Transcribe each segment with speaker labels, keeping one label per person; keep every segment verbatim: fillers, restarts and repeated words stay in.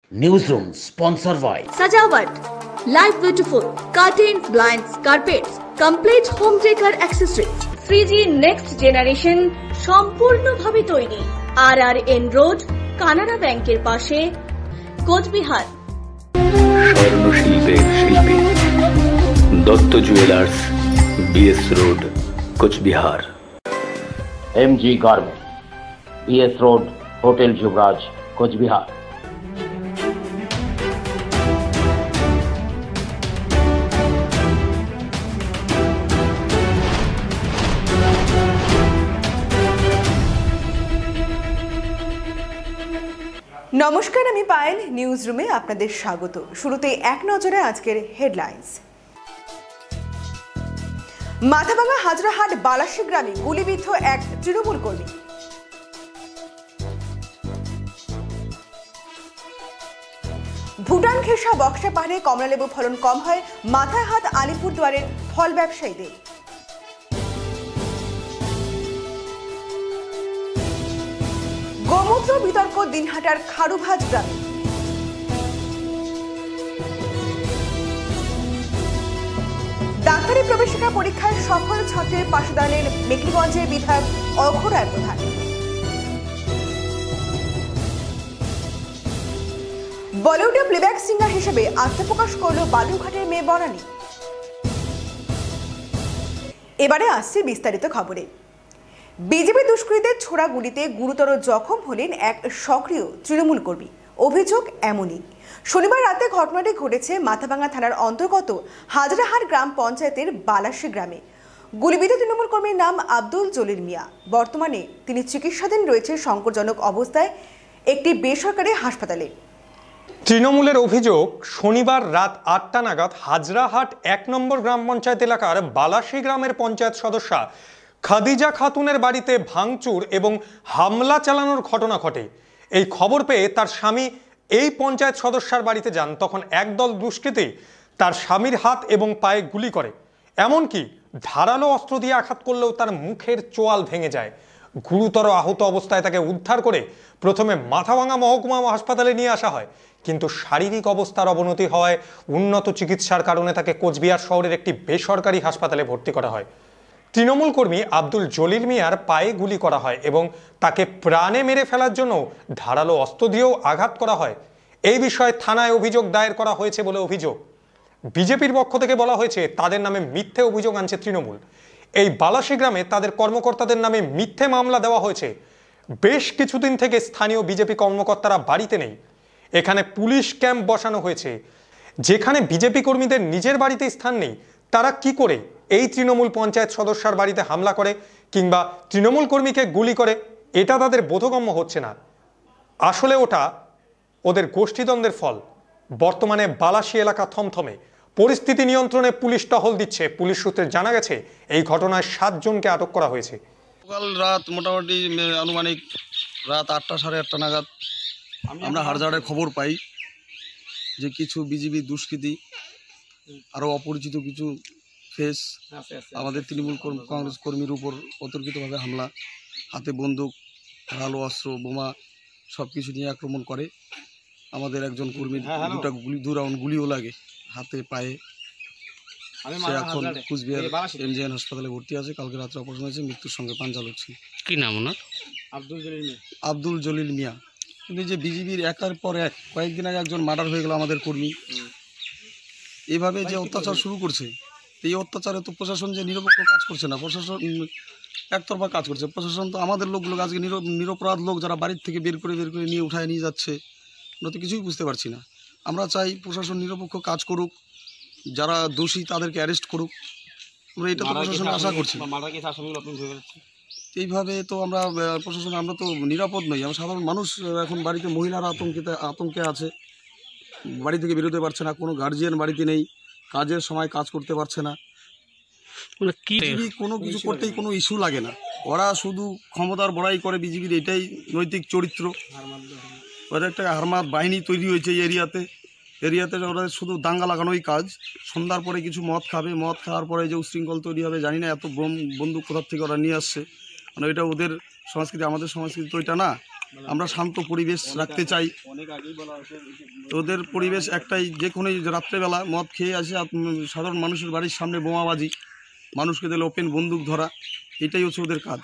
Speaker 1: Newsroom sponsored by
Speaker 2: Sajawat, Life Beautiful, Curtains, Blinds, Carpets, Complete Home Decor Accessories, three G Next Generation সম্পূর্ণভাবে তৈরি, আর R N road, Canara ব্যাংকের পাশে, কোচবিহার।
Speaker 3: স্বর্ণশিল্পের শিল্পী Dutta jewellers, BS road, Cooch Behar.
Speaker 1: MG garment, BS road, hotel Yuvraj, Cooch Behar.
Speaker 4: নমস্কার, আমি Payel, news রুমে আপনাদের স্বাগত। শুরুতে এক নজরে আজকের হেডলাইন্স। মাথাভাঙা হাজরাহাট বালাসী গ্রামে গুলিবিদ্ধ এক তৃণমূল কর্মী। ভুটান ঘেঁষা বক্সা পাহাড়ে কমলালেবু ফলন কম হয়, মাথায় হাত আলিপুরদুয়ারের ফল ব্যবসায়ীদের। গোমূত্র বিতর্ক দিনহাটার খারুভাজ গ্রামে। ডাক্তারি প্রবেশিকা পরীক্ষায় সফল ছাত্রের পাশদানের মেকলিগঞ্জের বিধায়ক অঘ রায় প্রধান। বলিউডে প্লেব্যাক সিঙ্গার হিসেবে আত্মপ্রকাশ করল বালুরঘাটের মেয়ে বনানী। এবারে আসছে বিস্তারিত খবরে। বিজেপি দুষ্কৃতীদের ছোড়া গুলিতে গুরুতর জখম হলেন এক সক্রিয় তৃণমূল কর্মী। অভিযোগ এমনই, শনিবার রাতে ঘটনাটি ঘটেছে মাথাভাঙা থানার অন্তর্গত হাজরাহাট গ্রাম পঞ্চায়েতের বালাসী গ্রামে। গুলিবিদ্ধ তৃণমূল কর্মীর নাম আব্দুল জলিল মিয়া। বর্তমানে তিনি চিকিৎসাধীন রয়েছে সংকটজনক অবস্থায় একটি বেসরকারি হাসপাতালে।
Speaker 5: তৃণমূলের অভিযোগ, শনিবার রাত আটটা নাগাদ হাজরাহাট এক নম্বর গ্রাম পঞ্চায়েত এলাকার বালাসী গ্রামের পঞ্চায়েত সদস্যা খাদিজা খাতুনের বাড়িতে ভাঙচুর এবং হামলা চালানোর ঘটনা ঘটে। এই খবর পেয়ে তার স্বামী এই পঞ্চায়েত সদস্যার বাড়িতে যান। তখন একদল দুষ্কৃতী তার স্বামীর হাত এবং পায়ে গুলি করে, এমনকি ধারালো অস্ত্র দিয়ে আঘাত করলেও তার মুখের চোয়াল ভেঙে যায়। গুরুতর আহত অবস্থায় তাকে উদ্ধার করে প্রথমে মাথাভাঙা মহকুমা হাসপাতালে নিয়ে আসা হয়, কিন্তু শারীরিক অবস্থার অবনতি হওয়ায় উন্নত চিকিৎসার কারণে তাকে কোচবিহার শহরের একটি বেসরকারি হাসপাতালে ভর্তি করা হয়। তৃণমূল কর্মী আব্দুল জলিল মিয়ার পায়ে গুলি করা হয় এবং তাকে প্রাণে মেরে ফেলার জন্য ধারালো অস্ত্র দিয়েও আঘাত করা হয়। এই বিষয়ে থানায় অভিযোগ দায়ের করা হয়েছে বলে অভিযোগ। বিজেপির পক্ষ থেকে বলা হয়েছে তাদের নামে মিথ্যে অভিযোগ আনছে তৃণমূল। এই বালাসী গ্রামে তাদের কর্মকর্তাদের নামে মিথ্যে মামলা দেওয়া হয়েছে। বেশ কিছুদিন থেকে স্থানীয় বিজেপি কর্মকর্তারা বাড়িতে নেই। এখানে পুলিশ ক্যাম্প বসানো হয়েছে। যেখানে বিজেপি কর্মীদের নিজের বাড়িতে স্থান নেই, তারা কি করে এই তৃণমূল পঞ্চায়েত সদস্যার বাড়িতে হামলা করে কিংবা তৃণমূল কর্মীকে গুলি করে, এটা তাদের বোধগম্য হচ্ছে না। আসলে ওটা ওদের গোষ্ঠীদ্বন্দ্বের ফল। বর্তমানে বালাসী এলাকা থমথমে, পরিস্থিতি নিয়ন্ত্রণে পুলিশ টহল দিচ্ছে। পুলিশ সূত্রে জানা গেছে এই ঘটনায় সাতজনকে আটক করা হয়েছে।
Speaker 6: সকাল রাত মোটামুটি আনুমানিক রাত আটটা সাড়ে আটটা নাগাদ আমরা হারজাড়ে খবর পাই যে কিছু বিজেপি দুষ্কৃতী আরও অপরিচিত কিছু ফেস আমাদের তৃণমূল কংগ্রেস কর্মীর উপর অতর্কিতভাবে হামলা, হাতে বন্দুক, ধারালো অস্ত্র, বোমা সব কিছু নিয়ে আক্রমণ করে। আমাদের একজন কর্মীর দুটা গুলি দু রাউন্ড গুলিও লাগে হাতে পায়ে। সে এখন কুচবিহার এমজিএন হাসপাতালে ভর্তি আছে। কালকে রাত্রে অপারেশন হয়েছে, মৃত্যুর সঙ্গে পাঞ্জা লড়ছে।
Speaker 7: কি নাম ওনার?
Speaker 6: আব্দুল জলিল মিয়া। আব্দুল জলিল মিয়া। কিন্তু যে বিজেপির একের পর এক কয়েকদিন আগে একজন মার্ডার হয়ে গেল আমাদের কর্মী। এভাবে যে অত্যাচার শুরু করছে, এই অত্যাচারে তো প্রশাসন যে নিরপেক্ষ কাজ করছে না, প্রশাসন একতরফা কাজ করছে। প্রশাসন তো আমাদের লোকগুলো আজকে নিরপরাধ লোক যারা বাড়ির থেকে বের করে বের করে নিয়ে উঠায় নিয়ে যাচ্ছে, আমরা তো কিছুই বুঝতে পারছি না। আমরা চাই প্রশাসন নিরপেক্ষ কাজ করুক, যারা দোষী তাদেরকে অ্যারেস্ট করুক। আমরা এটা তো প্রশাসন আশা করছি। এইভাবে তো আমরা প্রশাসন আমরা তো নিরাপদ নই। আমরা সাধারণ মানুষ এখন বাড়িতে মহিলারা আতঙ্কিত আতঙ্কে আছে, বাড়ি থেকে বেরোতে পারছে না, কোনো গার্জিয়ান বাড়িতে নেই, কাজের সময় কাজ করতে পারছে না। বিজেপি কোনো কিছু করতেই কোনো ইস্যু লাগে না, ওরা শুধু ক্ষমতার বড়াই করে। বিজেপির এটাই নৈতিক চরিত্র। ওদের একটা হারমাত বাহিনী তৈরি হয়েছে এই এরিয়াতে। এরিয়াতে ওরা শুধু দাঙ্গা লাগানোই কাজ। সন্ধ্যার পরে কিছু মদ খাবে, মদ খাওয়ার পরে যে উশৃঙ্খল তৈরি হবে জানি না, এত বোম বন্দুক কোথার থেকে ওরা নিয়ে আসছে। মানে এটা ওদের সংস্কৃতি, আমাদের সংস্কৃতি তো এটা না। আমরা শান্ত পরিবেশ রাখতে চাই। তো ওদের পরিবেশ একটাই, যে কোনো রাত্রেবেলা মদ খেয়ে আসে সাধারণ মানুষের বাড়ির সামনে বোমাবাজি, মানুষকে দিলে ওপেন বন্দুক ধরা, এটাই হচ্ছে ওদের কাজ।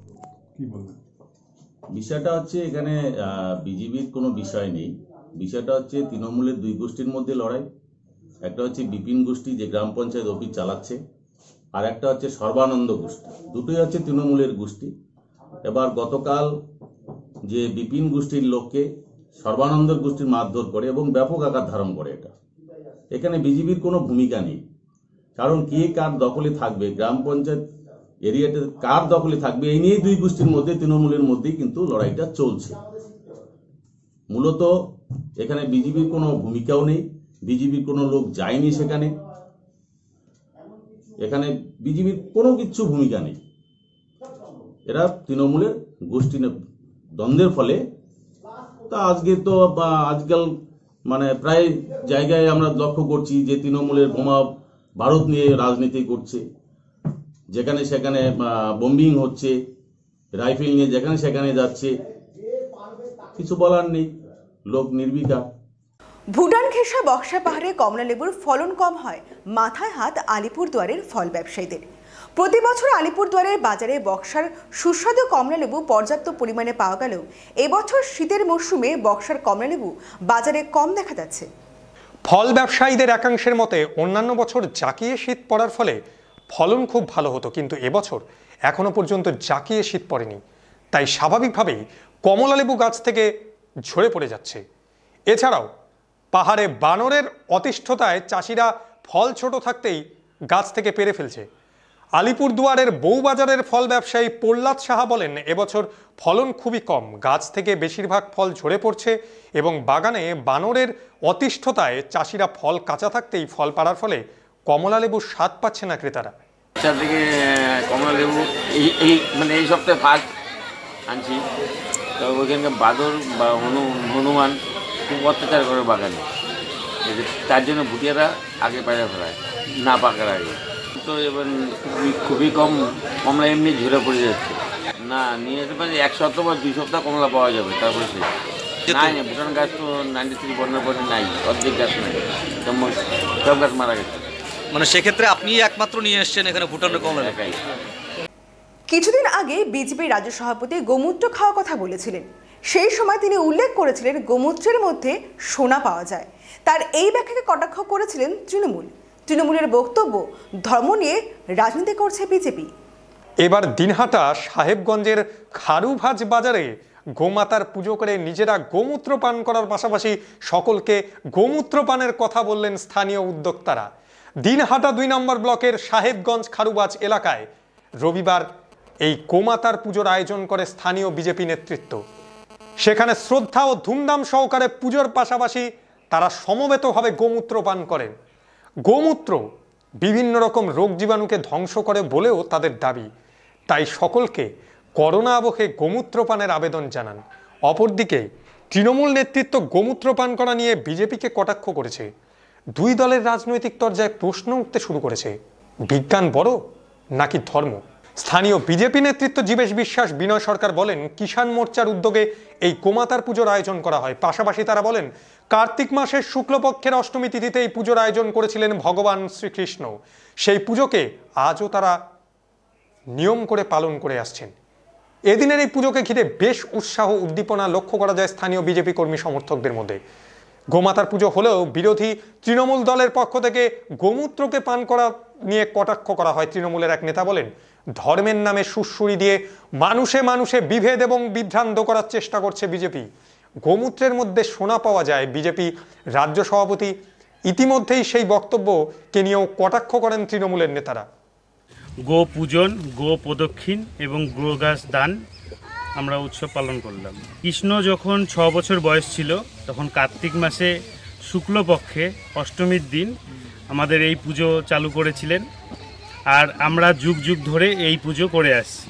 Speaker 7: বিষয়টা হচ্ছে এখানে বিজেপির কোনো বিষয় নেই, বিষয়টা হচ্ছে তৃণমূলের দুই গোষ্ঠীর মধ্যে লড়াই। একটা হচ্ছে বিপিন গোষ্ঠী যে গ্রাম পঞ্চায়েত অফিস চালাচ্ছে, আর একটা হচ্ছে সর্বানন্দ গোষ্ঠী, দুটোই হচ্ছে তৃণমূলের গোষ্ঠী। এবার গতকাল যে বিপিন গোষ্ঠীর লোককে সর্বানন্দ গোষ্ঠীর মারধর করে এবং ব্যাপক আকার ধারণ করে, এটা এখানে বিজেপির কোনো ভূমিকা নেই। কারণ কে কার দখলে থাকবে, গ্রাম পঞ্চায়েত এরিয়াতে কার দখলে থাকবে, এই নিয়ে দুই গোষ্ঠীর মধ্যে তৃণমূলের মধ্যেই কিন্তু লড়াইটা চলছে। মূলত এখানে বিজেপির কোনো ভূমিকাও নেই, বিজেপির কোনো লোক যায়নি সেখানে, এখানে বিজেপির কোনো কিছু ভূমিকা নেই। এরা তৃণমূলের গোষ্ঠী দ্বন্দ্বের ফলে তা আজকে তো আজকাল মানে প্রায় জায়গায় আমরা লক্ষ্য করছি যে তৃণমূলের বোমা ভারত নিয়ে রাজনীতি করছে, যেখানে সেখানে বোম্বিং হচ্ছে, রাইফেল নিয়ে যেখানে সেখানে যাচ্ছে, কিছু বলার নেই, লোক নির্বিকার।
Speaker 4: ভুটান ঘেঁষা বক্সা পাহাড়ে কমলালেবুর ফলন কম হয় মাথায় হাত আলিপুরদুয়ারের ফল ব্যবসায়ীদের। প্রতি বছর আলিপুরদুয়ারের বাজারে বক্সার সুস্বাদু কমলালেবু পর্যাপ্ত পরিমাণে পাওয়া গেলেও এবছর শীতের মরশুমে বক্সার কমলালেবু বাজারে কম দেখা যাচ্ছে।
Speaker 5: ফল ব্যবসায়ীদের একাংশের মতে অন্যান্য বছর জাঁকিয়ে শীত পড়ার ফলে ফলন খুব ভালো হতো, কিন্তু এবছর এখনো পর্যন্ত জাঁকিয়ে শীত পড়েনি, তাই স্বাভাবিকভাবেই কমলালেবু গাছ থেকে ঝরে পড়ে যাচ্ছে। এছাড়াও পাহাড়ে বানরের অতিষ্ঠতায় চাষিরা ফল ছোট থাকতেই গাছ থেকে পেরে ফেলছে। আলিপুরদুয়ারের বউবাজারের ফল ব্যবসায়ী প্রহ্লাদ সাহা বলেন, এবছর ফলন খুবই কম, গাছ থেকে বেশিরভাগ ফল ঝরে পড়ছে এবং বাগানে বানরের অতিষ্ঠতায় চাষিরা ফল কাঁচা থাকতেই ফল পাড়ার ফলে কমলা লেবুর স্বাদ পাচ্ছে না ক্রেতারা।
Speaker 8: থেকে কমলা লেবু এই এই মানে এই সপ্তাহে ফার্স্ট আনছি, তো ওইখানকার বাদর বা হনু হনুমান খুব অত্যাচার করে বাগানে, তার জন্য ভুটিয়ারা আগে পায়রা ফেলায় না পাকার আগে। তো এবার খুবই খুবই কম কমলা এমনি ঝরে পড়ে যাচ্ছে। না নিয়ে যেতে পারে এক সপ্তাহ বা দুই সপ্তাহ কমলা পাওয়া যাবে, তারপরে সে নাই না। ভুটান গাছ তো নাইনটি থ্রি বন্যার পরে নাই, অর্ধেক গাছ নাই, সব গাছ মারা গেছে।
Speaker 9: মানে সেক্ষেত্রে আপনি একমাত্র নিয়ে এসছেন এখানে ভুটানের কমলা লেখাই।
Speaker 4: কিছুদিন আগে বিজেপি রাজ্য সভাপতি গোমূত্র খাওয়া কথা বলেছিলেন, সেই সময় তিনি উল্লেখ করেছিলেন গোমূত্রের মধ্যে সোনা পাওয়া যায়। তার এই ব্যাখ্যাকে কটাক্ষ করেছিলেন তৃণমূল। তৃণমূলের বক্তব্য, ধর্ম নিয়ে রাজনীতি করছে বিজেপি।
Speaker 5: এবার দিনহাটা সাহেবগঞ্জের খারুভাজ বাজারে গোমাতার পুজো করে নিজেরা গোমূত্র পান করার পাশাপাশি সকলকে গোমূত্র পানের কথা বললেন স্থানীয় উদ্যোক্তারা। দিনহাটা দুই নম্বর ব্লকের সাহেবগঞ্জ খারুভাজ এলাকায় রবিবার এই গোমাতার পুজোর আয়োজন করে স্থানীয় বিজেপি নেতৃত্ব। সেখানে শ্রদ্ধা ও ধুমধাম সহকারে পুজোর পাশাপাশি তারা সমবেতভাবে গোমূত্র পান করেন। গোমূত্র বিভিন্ন রকম রোগ জীবাণুকে ধ্বংস করে বলেও তাদের দাবি, তাই সকলকে করোনা আবহে গোমূত্র পানের আবেদন জানান। অপরদিকে তৃণমূল নেতৃত্ব গোমূত্র পান করা নিয়ে বিজেপিকে কটাক্ষ করেছে। দুই দলের রাজনৈতিক তরজায় প্রশ্ন উঠতে শুরু করেছে, বিজ্ঞান বড় নাকি ধর্ম? স্থানীয় বিজেপি নেতৃত্ব জীবেশ বিশ্বাস, বিনয় সরকার বলেন, কিষাণ মোর্চার উদ্যোগে এই গোমাতার পুজোর আয়োজন করা হয়। পাশাপাশি তারা বলেন, কার্তিক মাসের শুক্লপক্ষের অষ্টমী তিথিতে এই পুজোর আয়োজন করেছিলেন ভগবান শ্রীকৃষ্ণ। সেই পুজোকে আজও তারা নিয়ম করে পালন করে আসছেন। এদিনের এই পুজোকে ঘিরে বেশ উৎসাহ উদ্দীপনা লক্ষ্য করা যায় স্থানীয় বিজেপি কর্মী সমর্থকদের মধ্যে। গোমাতার পুজো হলেও বিরোধী তৃণমূল দলের পক্ষ থেকে গোমূত্রকে পান করা নিয়ে কটাক্ষ করা হয়। তৃণমূলের এক নেতা বলেন, ধর্মের নামে সুড়সুড়ি দিয়ে মানুষে মানুষে বিভেদ এবং বিভ্রান্ত করার চেষ্টা করছে বিজেপি। গোমূত্রের মধ্যে সোনা পাওয়া যায়। বিজেপি রাজ্য সভাপতি ইতিমধ্যেই সেই বক্তব্যকে নিয়েও কটাক্ষ করেন তৃণমূলের নেতারা।
Speaker 10: গো পূজন, গো প্রদক্ষিণ এবং গো গাছ দান আমরা উৎসব পালন করলাম। কৃষ্ণ যখন ছ বছর বয়স ছিল তখন কার্তিক মাসে শুক্লপক্ষে অষ্টমীর দিন আমাদের এই পুজো চালু করেছিলেন, আর আমরা যুগ যুগ ধরে এই পুজো করে আসছি।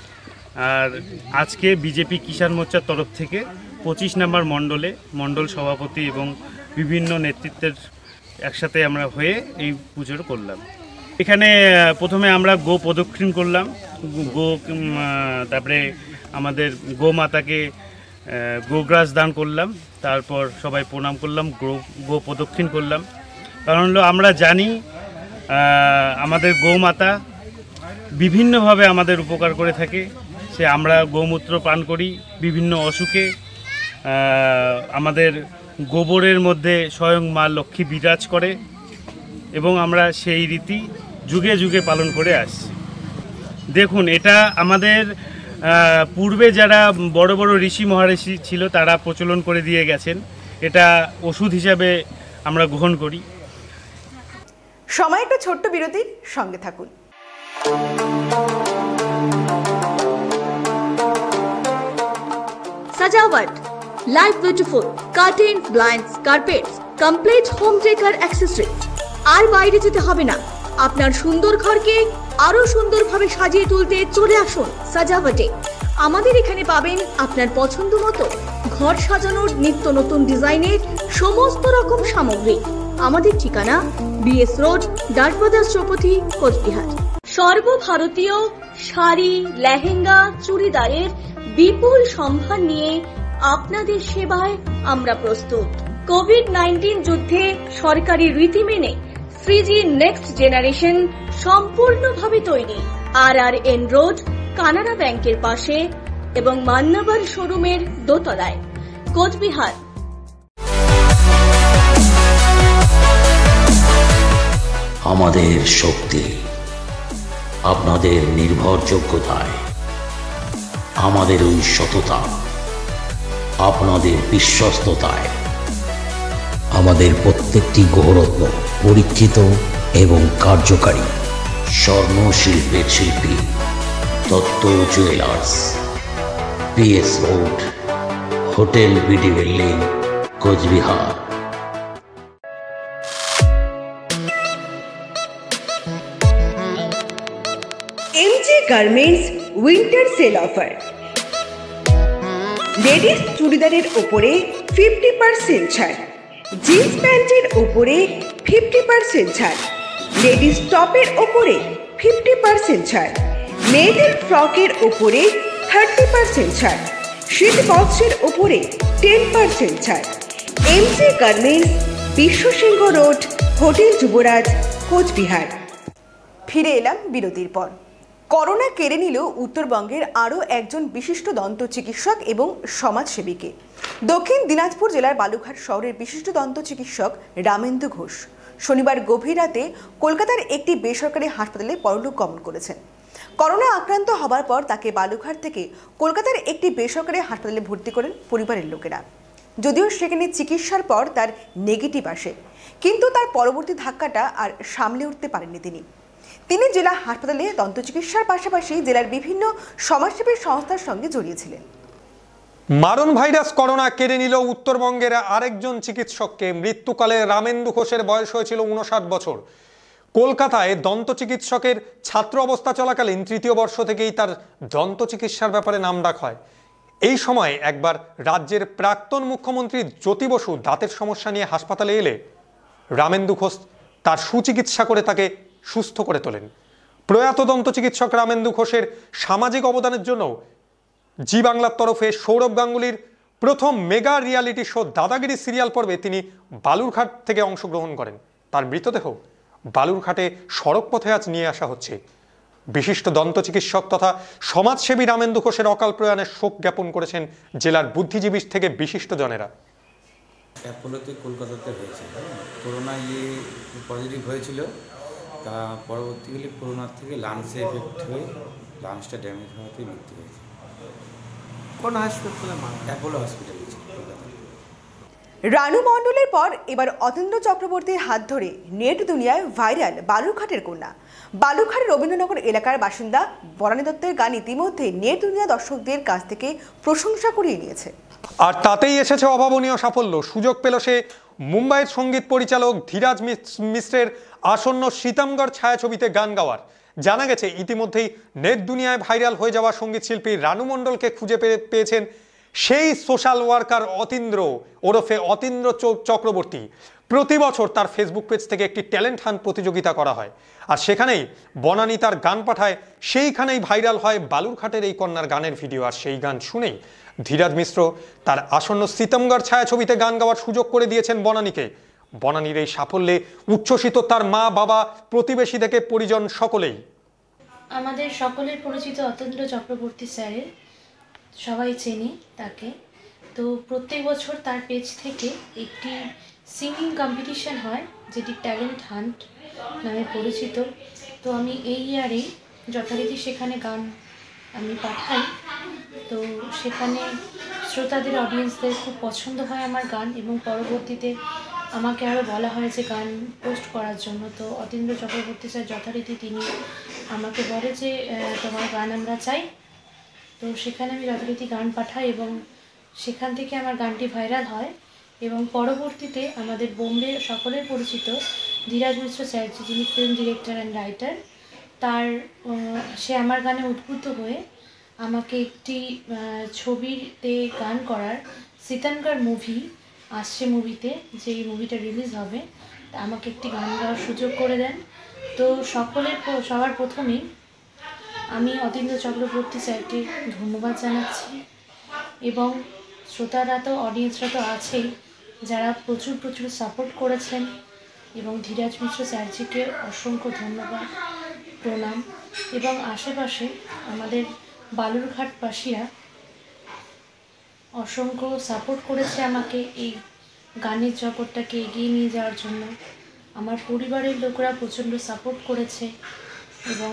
Speaker 10: আর আজকে বিজেপি কিষাণ মোর্চার তরফ থেকে পঁচিশ নম্বর মণ্ডলে মণ্ডল সভাপতি এবং বিভিন্ন নেতৃত্বের একসাথে আমরা হয়ে এই পুজোর করলাম। এখানে প্রথমে আমরা গো প্রদক্ষিণ করলাম, গো তারপরে আমাদের গোমাতাকে গোগ্রাস দান করলাম, তারপর সবাই প্রণাম করলাম, গো গো প্রদক্ষিণ করলাম। কারণ হলো আমরা জানি আমাদের গোমাতা বিভিন্নভাবে আমাদের উপকার করে থাকে। সে আমরা গোমূত্র পান করি বিভিন্ন অসুখে, আমাদের গোবরের মধ্যে স্বয়ং মা লক্ষ্মী বিরাজ করে এবং আমরা সেই রীতি যুগে যুগে পালন করে আসছি। দেখুন, এটা আমাদের পূর্বে যারা বড় বড় ঋষি মহাঋষি ছিল তারা প্রচলন করে দিয়ে গেছেন, এটা ওষুধ হিসাবে আমরা গ্রহণ করি।
Speaker 4: সময় একটা ছোট্ট বিরতির সঙ্গে থাকুন।
Speaker 2: Sajawat, life beautiful curtain, blinds, carpets, complete home decor accessories. আর বাইরে যেতে হবে না, আপনার সুন্দর ঘরকে আরো সুন্দরভাবে সাজিয়ে তুলতে চলে আসুন সাজাওয়াটে। আমাদের এখানে পাবেন আপনার পছন্দ মতো ঘর সাজানোর নিত্য নতুন ডিজাইনের সমস্ত রকম সামগ্রী। আমাদের ঠিকানা বিএস রোড, ডাটবাজার চৌপতি, কোচবিহার। সর্বভারতীয় শাড়ি, লেহেঙ্গা, চুড়িদারের বিপুল সম্ভার নিয়ে আপনাদের সেবায় আমরা প্রস্তুত। কোভিড নাইন্টিন যুদ্ধে সরকারি রীতি মেনে থ্রি নেক্সট জেনারেশন সম্পূর্ণভাবে তৈরি। আর আর এন রোড, কানাড়া ব্যাংকের পাশে এবং মান্নাবার শোরুমের দোতলায়, কোচবিহার।
Speaker 1: আমাদের শক্তি আপনাদের নির্ভরযোগ্যতায়, আমাদের ওই সততা আপনাদের বিশ্বস্ততায়, আমাদের প্রত্যেকটি গ্রহরত্ন পরীক্ষিত এবং কার্যকারী। স্বর্ণ শিল্পের শিল্পী Dutta jewellers, BS road, hotel BD building, Cooch Behar.
Speaker 4: MG garments winter sale offer. Ladies চুড়িদারের ওপরে ফিফটি পার্সেন্ট ছাড়, জিন্স প্যান্টের ওপরে ফিফটি পার্সেন্ট ছাড়, লেডিস টপের ওপরে ফিফটি পার্সেন্ট ছাড়, মেয়েদের ফ্রকের ওপরে থার্টি পার্সেন্ট ছাড়, শীত বক্সের ওপরে টেন পার্সেন্ট ছাড়। MG garments, Biswasingha road, hotel Yuvraj, Cooch Behar. ফিরে এলাম বিরতির পর। করোনা কেড়ে নিল উত্তরবঙ্গের আরও একজন বিশিষ্ট দন্ত চিকিৎসক এবং সমাজসেবীকে। দক্ষিণ দিনাজপুর জেলার বালুঘাট শহরের বিশিষ্ট দন্ত চিকিৎসক রামেন্দু ঘোষ শনিবার গভীর রাতে কলকাতার একটি বেসরকারি হাসপাতালে পরলোক গমন করেছেন। করোনা আক্রান্ত হবার পর তাকে বালুঘাট থেকে কলকাতার একটি বেসরকারি হাসপাতালে ভর্তি করেন পরিবারের লোকেরা। যদিও সেখানে চিকিৎসার পর তার নেগেটিভ আসে, কিন্তু তার পরবর্তী ধাক্কাটা আর সামলে উঠতে পারেননি তিনি। তিনি জেলা হাসপাতালে দন্ত চিকিৎসার পাশাপাশি জেলার বিভিন্ন সমাজসেবী সংস্থার সঙ্গে জড়িয়েছিলেন।
Speaker 5: মারণ ভাইরাস করোনা কেড়ে নিল উত্তরবঙ্গের আরেকজন চিকিৎসককে। মৃত্যুকালে রামেন্দু ঘোষের বয়স হয়েছিল উনষাট বছর। কলকাতায় দন্ত চিকিৎসকের ছাত্র অবস্থা চলাকালীন তৃতীয় বর্ষ থেকেই তার দন্ত চিকিৎসার ব্যাপারে নামডাক হয়। এই সময় একবার রাজ্যের প্রাক্তন মুখ্যমন্ত্রী জ্যোতি বসু দাঁতের সমস্যা নিয়ে হাসপাতালে এলে রামেন্দু ঘোষ তার সুচিকিৎসা করে তাকে সুস্থ করে তোলেন। প্রয়াত দন্ত চিকিৎসক রামেন্দু ঘোষের সামাজিক অবদানের জন্য জি বাংলার তরফে সৌরভ গাঙ্গুলির প্রথম mega reality show Dadagiri serial পর্বে তিনি বালুরঘাট থেকে অংশগ্রহণ করেন। তার মৃতদেহ বালুরঘাটে সড়ক পথে আজ নিয়ে আসা হচ্ছে। বিশিষ্ট দন্ত চিকিৎসক তথা সমাজসেবী রামেন্দু ঘোষের অকাল প্রয়াণে শোক জ্ঞাপন করেছেন জেলার বুদ্ধিজীবী থেকে বিশিষ্ট জনেরা।
Speaker 11: অ্যাপোলোতে কলকাতাতে হয়েছে, করোনা ইয়ে পজিটিভ হয়েছিল, তা পরবর্তীকালে করোনার থেকে লাংসে এফেক্ট হয়ে লাংসটা ড্যামেজ হওয়াতে মৃত্যু হয়েছে। কোন হাসপাতালে? অ্যাপোলো হসপিটালে।
Speaker 4: রানু মণ্ডলের পর এবার অতীন্দ্র চক্রবর্তীর হাত ধরে নেট দুনিয়ায় ভাইরাল বালুরঘাটের কন্যা। বালুরঘাটের রবীন্দ্রনগর এলাকার বাসিন্দা বনানী দত্তের গান ইতিমধ্যে নেট দুনিয়া দর্শকদের কাছ থেকে প্রশংসা কুড়িয়ে নিয়েছে।
Speaker 5: আর তাতেই এসেছে অভাবনীয় সাফল্য। সুযোগ পেল সে মুম্বাইয়ের সঙ্গীত পরিচালক ধীরাজ মিশ্রের আসন্ন সীতামগড় ছায়াছবিতে গান গাওয়ার। জানা গেছে ইতিমধ্যেই নেট দুনিয়ায় ভাইরাল হয়ে যাওয়া সঙ্গীত শিল্পী রানু মণ্ডলকে খুঁজে পেয়েছেন সেই সোশ্যাল ওয়ার্কার অতীন্দ্র ওরফে অতীন্দ্র চক্রবর্তী। প্রতি বছর তার ফেসবুক পেজ থেকে একটি ট্যালেন্ট হান্ট প্রতিযোগিতা করা হয়, আর সেখানেই বনানী তার গান পাঠায়। সেইখানেই ভাইরাল হয় বালুরঘাটের এই কন্যার গানের ভিডিও। আর সেই গান শুনেই ধীরাজ মিশ্র তার আসন্ন সিতমগড় ছায়াছবিতে গান গাওয়ার সুযোগ করে দিয়েছেন বনানীকে। বনানীর এই সাফল্যে উচ্ছ্বসিত তার মা, বাবা, প্রতিবেশী থেকে পরিজন সকলেই।
Speaker 12: আমাদের সকলের পরিচিত অতীন্দ্র চক্রবর্তী স্যারের সবাই চেনে তাকে, তো প্রত্যেক বছর তার পেজ থেকে একটি সিঙ্গিং কম্পিটিশন হয় যেটি ট্যালেন্ট হান্ট নামে পরিচিত। তো আমি এই ইয়ারেই যথারীতি সেখানে গান আমি পাঠাই। তো সেখানে শ্রোতাদের, অডিয়েন্সদের খুব পছন্দ হয় আমার গান, এবং পরবর্তীতে আমাকে আরও বলা হয় যে গান পোস্ট করার জন্য। তো অতীন্দ্র চক্রবর্তী স্যার যথারীতি তিনি আমাকে বলে যে তোমার গান আমরা চাই। তো সেখানে আমি যথারীতি গান পাঠাই এবং সেখান থেকে আমার গানটি ভাইরাল হয়। এবং পরবর্তীতে আমাদের বোম্বে সকলের পরিচিত ধীরাজ মিশ্র স্যারজি, যিনি ফিল্ম ডিরেক্টর অ্যান্ড রাইটার, তার সে আমার গানে উদ্বুদ্ধ হয়ে আমাকে একটি ছবিতে গান করার, সিতমগড় মুভি আসছে মুভিতে, যে মুভিটা রিলিজ হবে, আমাকে একটি গান গাওয়ার সুযোগ করে দেন। তো সকলের সবার প্রথমেই আমি অতীন্দ্র চক্রবর্তী স্যারকে ধন্যবাদ জানাচ্ছি, এবং শ্রোতারা তো, অডিয়েন্সরা তো আছেই, যারা প্রচুর প্রচুর সাপোর্ট করেছেন, এবং ধীরাজ মিশ্র স্যারজিকে অসংখ্য ধন্যবাদ, প্রণাম। এবং আশেপাশে আমাদের বালুরঘাটবাসীরা অসংখ্য সাপোর্ট করেছে আমাকে এই গানের জগৎটাকে এগিয়ে নিয়ে যাওয়ার জন্য। আমার পরিবারের লোকেরা প্রচণ্ড সাপোর্ট করেছে, এবং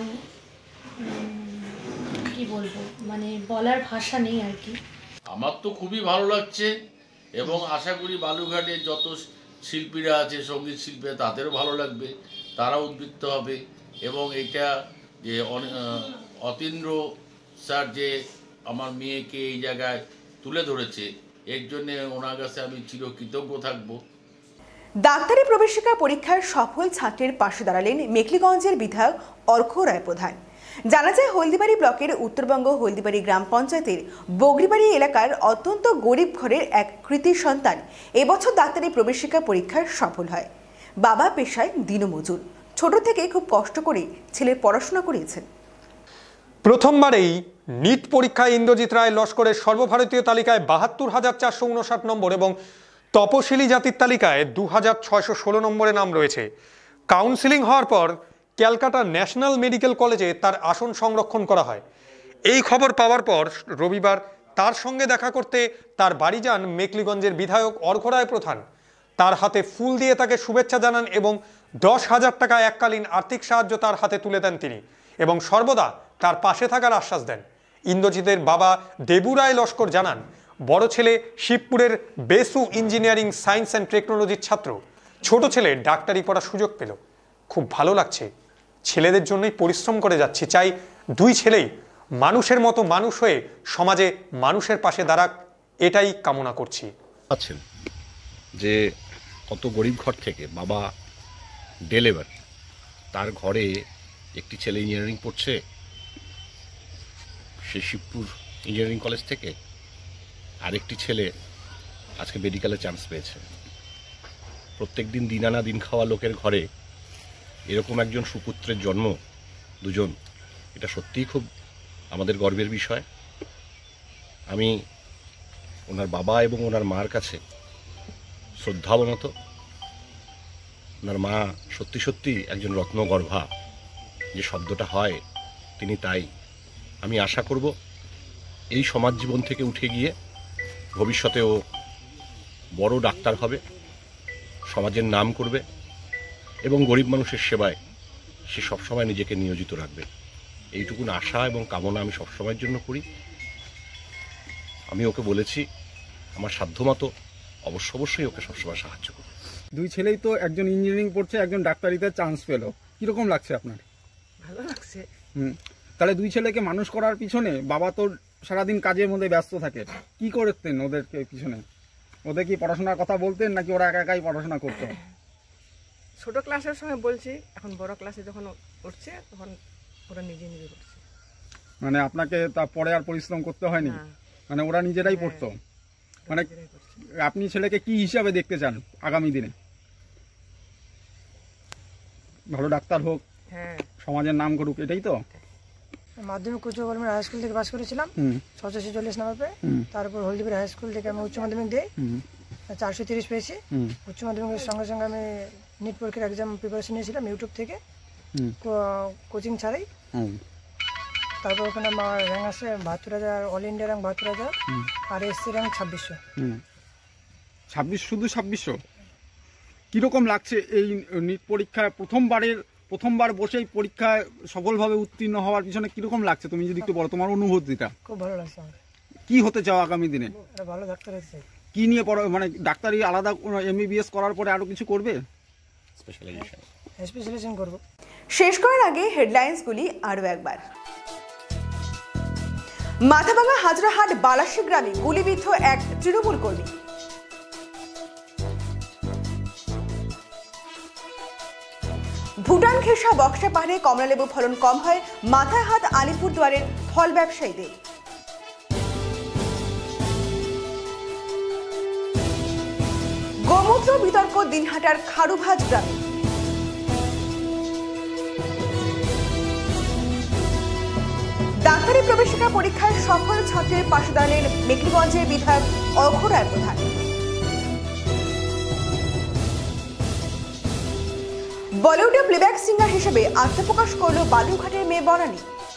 Speaker 12: কি বলবো, মানে বলার ভাষা নেই আর কি।
Speaker 13: আমার তো খুবই ভালো লাগছে, এবং আশা করি বালুরঘাটের যত শিল্পীরা আছে, সঙ্গীত শিল্পী, তাদেরও ভালো লাগবে, তারা উদ্বৃত্ত হবে। এবং এটা যে অতীন্দ্র স্যার যে আমার মেয়েকে এই জায়গায় তুলে ধরেছে, এর জন্যে ওনার কাছে আমি চিরকৃতজ্ঞ থাকবো।
Speaker 4: ডাক্তারি প্রবেশিকা পরীক্ষার সফল ছাত্রের পাশে দাঁড়ালেন মেখলিগঞ্জের বিধায়ক অর্ঘ্য রায় প্রধান। জানা যায়, হলদিবাড়ি ব্লকের উত্তরবঙ্গ হলদিবাড়ি গ্রাম পঞ্চায়েতের বগরিবাড়ি এলাকার অত্যন্ত গরিব ঘরের এক কৃতি সন্তান এবছর ডাক্তারি প্রবেশিকা পরীক্ষায় সফল হয়। বাবা পেশায় দিনমজুর, ছোট থেকে খুব কষ্ট করে ছেলের পড়াশোনা করিয়েছেন।
Speaker 5: প্রথমবারেই নিট পরীক্ষায় ইন্দ্রজিৎ রায় লস্করের সর্বভারতীয় তালিকায় বাহাত্তর হাজার চারশো উনষাট নম্বর এবং তপশিলি জাতির তালিকায় দু হাজার ছয়শো ষোলো নম্বরে নাম রয়েছে। কাউন্সিলিং হওয়ার পর ক্যালকাটা ন্যাশনাল মেডিকেল কলেজে তার আসন সংরক্ষণ করা হয়। এই খবর পাওয়ার পর রবিবার তার সঙ্গে দেখা করতে তার বাড়ি যান মেখলিগঞ্জের বিধায়ক অর্ঘ্য রায় প্রধান। তার হাতে ফুল দিয়ে তাকে শুভেচ্ছা জানান এবং দশ হাজার টাকা এককালীন আর্থিক সাহায্য তার হাতে তুলে দেন তিনি, এবং সর্বদা তার পাশে থাকার আশ্বাস দেন। ইন্দ্রজিতের বাবা দেবু রায় লস্কর জানান, বড় ছেলে শিবপুরের বেসু ইঞ্জিনিয়ারিং সায়েন্স অ্যান্ড টেকনোলজির ছাত্র, ছোট ছেলে ডাক্তারি পড়ার সুযোগ পেল। খুব ভালো লাগছে, ছেলেদের জন্যই পরিশ্রম করে যাচ্ছি, চাই দুই ছেলেই মানুষের মতো মানুষ হয়ে সমাজে মানুষের পাশে দাঁড়াক, এটাই কামনা করছি।
Speaker 14: আছেন যে কত গরিব ঘর থেকে বাবা ডেলিভার, তার ঘরে একটি ছেলে ইঞ্জিনিয়ারিং পড়ছে, সে শিবপুর ইঞ্জিনিয়ারিং কলেজ থেকে, আরেকটি ছেলে আজকে মেডিকেলে চান্স পেয়েছে। প্রত্যেক দিন দিন আনা দিন খাওয়া লোকের ঘরে এরকম একজন সুপুত্রের জন্ম, দুজন, এটা সত্যিই খুব আমাদের গর্বের বিষয়। আমি ওনার বাবা এবং ওনার মার কাছে শ্রদ্ধাবনত। ওনার মা সত্যি সত্যি একজন রত্নগর্ভা, যে শব্দটা হয় তিনি তাই। আমি আশা করব এই সমাজ জীবন থেকে উঠে গিয়ে ভবিষ্যতে ও বড় ডাক্তার হবে, সমাজের নাম করবে, এবং গরিব মানুষের সেবায় সে সবসময় নিজেকে নিয়োজিত রাখবে। এইটুকুন আশা এবং কামনা আমি সবসময়ের জন্য করি। আমি ওকে বলেছি আমার সাধ্যমতো অবশ্য অবশ্যই ওকে সবসময় সাহায্য করব।
Speaker 15: দুই ছেলেই তো, একজন ইঞ্জিনিয়ারিং পড়ছে, একজন ডাক্তারিতে চান্স পেল, কিরকম লাগছে আপনার?
Speaker 16: ভালো লাগছে।
Speaker 15: হুম, তাহলে দুই ছেলেকে মানুষ করার পিছনে বাবা তো সারাদিন কাজের মধ্যে ব্যস্ত থাকে, কি করতেন ওদেরকে পিছনে? ওদের কি পড়াশোনার কথা বলতেন নাকি ওরা একা একাই পড়াশোনা করতো?
Speaker 16: ছোট ক্লাসের সময় বলছি, এখন বড় ক্লাসে যখন উঠছে তখন ওরা নিজে নিজে করছে।
Speaker 15: মানে আপনাকে তা পরে আর পরিশ্রম করতে হয়নি, মানে ওরা নিজেরাই পড়তো। মানে আপনি ছেলেকে কি হিসাবে দেখতে চান আগামী দিনে? ভালো ডাক্তার হোক, সমাজের নাম করুক, এটাই তো?
Speaker 17: মাধ্যমিক উচ্চ কলমের হাই স্কুল থেকে পাস করেছিলাম ছশো ছেচল্লিশ নাম্বার পেয়ে। তারপর হলদিপুর হাই স্কুল থেকে আমি উচ্চ মাধ্যমিক দিই, চারশো তিরিশ পেয়েছি। উচ্চ মাধ্যমিকের সঙ্গে সঙ্গে আমি নিট পরীক্ষার এক্সাম প্রিপারেশন নিয়েছিলাম ইউটিউব থেকে, কোচিং ছাড়াই। তারপর ওখানে আমার র্যাঙ্ক আসে বাহাত্তর হাজার, অল ইন্ডিয়া র্যাঙ্ক বাহাত্তর হাজার, আর এসসি র্যাঙ্ক ছাব্বিশশো।
Speaker 15: ছাব্বিশ শুধু ছাব্বিশশো। কীরকম লাগছে এই নিট পরীক্ষায় প্রথমবারের প্রথমবার বসে এই পরীক্ষায় সফলভাবে উত্তীর্ণ হওয়ার পিছনে কীরকম লাগছে, তুমি যদি একটু বলো তোমার অনুভূতিটা।
Speaker 17: খুব ভালো লাগছে আমার।
Speaker 15: কী হতে চাও আগামী দিনে?
Speaker 17: ভালো ডাক্তার হতে চাই।
Speaker 15: কী নিয়ে পড়া, মানে ডাক্তারি আলাদা এমবিবিএস করার পরে আরও কিছু করবে?
Speaker 17: স্পেশালাইজেশন স্পেশালাইজেশন করব।
Speaker 4: শেষ করার আগে হেডলাইন্সগুলি আরও একবার। মাথাভাঙা হাজরাহাট বালাসী গ্রামে গুলিবিদ্ধ এক তৃণমূল কর্মী। ভুটান ঘেঁষা বক্সা পাহাড়ে কমলালেবু ফলন কম হয় মাথায় হাত আলিপুরদুয়ারের ফল ব্যবসায়ীদের। গোমূত্র বিতর্ক দিনহাটার খারুভাজ গ্রামে। ডাক্তারি প্রবেশিকা পরীক্ষায় সফল ছাত্রের পাশে দাঁড়ালেন মেখলিগঞ্জের বিধায়ক অঘ রায় প্রধান। বলিউডে প্লেব্যাক সিঙ্গার হিসেবে আত্মপ্রকাশ করল বালুরঘাটের মেয়ে বনানী।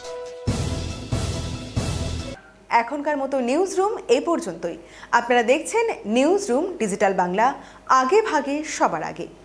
Speaker 4: এখনকার মতো নিউজ রুম এই পর্যন্তই। আপনারা দেখছেন নিউজ রুম ডিজিটাল বাংলা, আগে ভাগে সবার আগে।